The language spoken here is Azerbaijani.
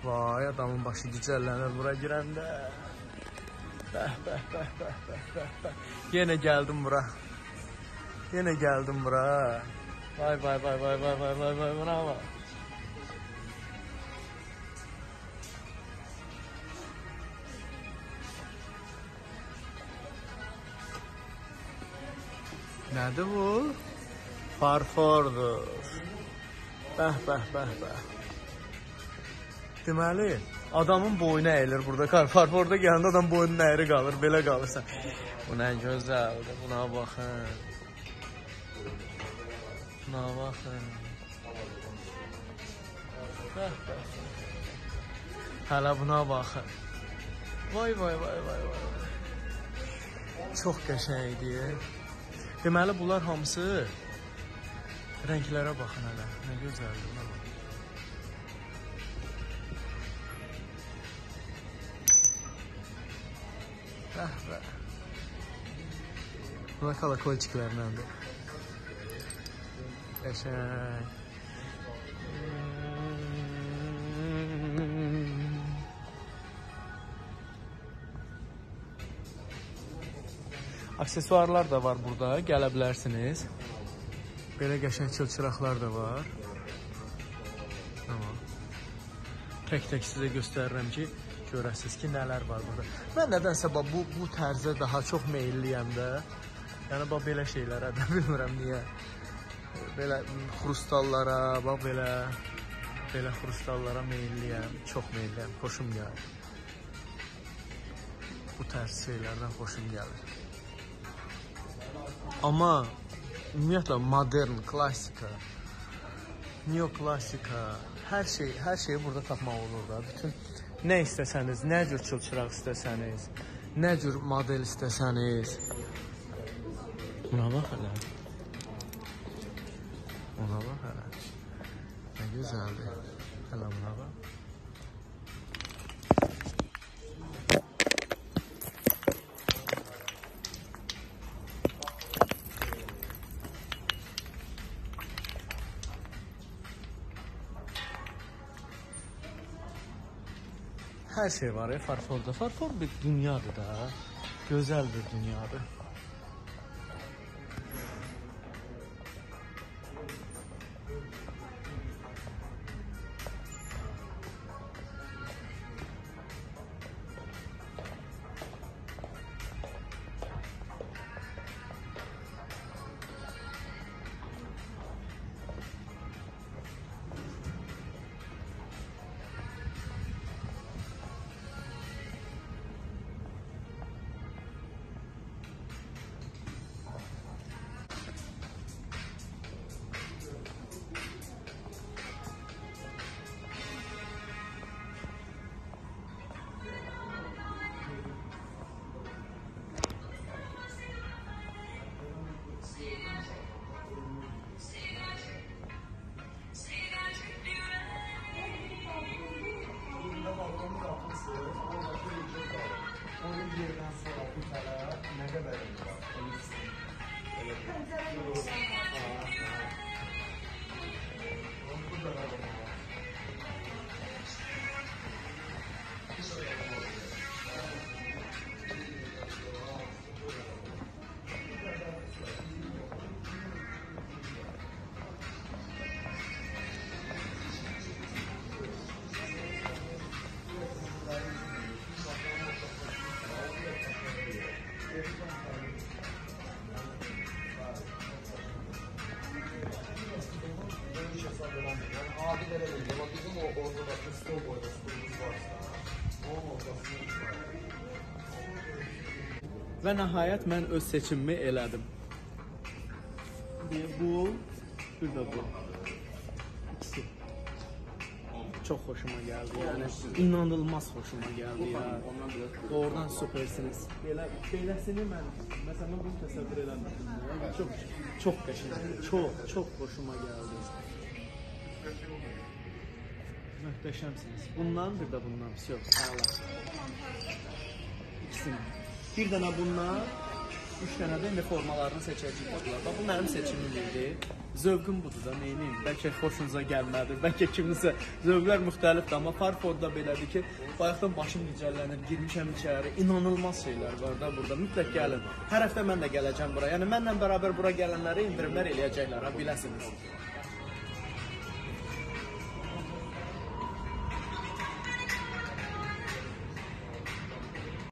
Vay, adamın başı gicəllənir bura girəndə. Bəh, bəh, bəh, bəh, bəh, bəh, bəh. Yenə gəldim bura. Yenə gəldim bura. Vay, vay, vay, vay, vay, vay, vay, vay, bravo. Nədir bu? Farfordur. Bəh, bəh, bəh, bəh. Deməli, adamın boynu əyilir burada. Farforda gələndə adam boynun əyri qalır, belə qalırsan. Bu nə gözəldir, buna baxın. Buna baxın. Bəh, bəh. Hələ buna baxın. Vay, vay, vay, vay, vay. Çox qəşəngdir. Deməli, bunlar hamısı rənglərə baxın hələ. Nə gözəldir, buna baxın. Bəh, bəh. Buna kalakolçiklərləndir. Qəşəng. Aksesuarlar da var burada, gələ bilərsiniz. Belə qəşəng çılçıraqlar da var. Tamam. Tək-tək sizə göstərirəm ki, görəsiniz ki, nələr var burada. Mən nədənsə bu tərzə daha çox meyilliyəm də. Yəni, belə şeylərə də bilmirəm niyə. Belə xrustallara, belə xrustallara meyilliyəm. Çox meyilliyəm, xoşum gəlir. Bu tərz şeylərdən xoşum gəlir. Amma ümumiyyətlə modern, klassika, neoklasika, hər şeyi burada tapmaq olur da. Bütün nə istəsəniz, nə cür çılçıraq istəsəniz, nə cür model istəsəniz. Buna bax hələ. Buna bax hələ. Nə gözəldir. Hələ buna bax. Hər şey var ya Farforda. Farfor bir dünyadır da. Gözəl bir dünyadır. Nə qədər Və nəhayət mən öz seçimimi elədim. Bu, bir də bu. İkisi. Çox xoşuma gəldi, yəni inanılmaz xoşuma gəldi ya. Doğrudan süpersiniz. Beləsini mən, məsələn, bunu təsəvvür eləmirdim. Çox qəşəngdir, çox xoşuma gəldi. Möhtəşəmsiniz. Bundan, bir də bundan, yox, sağlar. İkisini. Bir dənə bundan, 3 dənə də indi formalarını seçəcəyik. Bax, bu mənim seçimim idi. Zövqüm budur da, neyniyim? Bəlkə xoşunuza gəlmədi, bəlkə kiminsə zövqlər müxtəlifdir, amma Farfordda belədir ki, bayaqdan başım gicəllənir, girmişəm içəri, inanılmaz şeylər var da burada, mütləq gəlin. Hər həftə mən də gələcəm bura, yəni mənlə bərabər bura gələnləri indirimlər eləyəcəklər, ha, biləsiniz.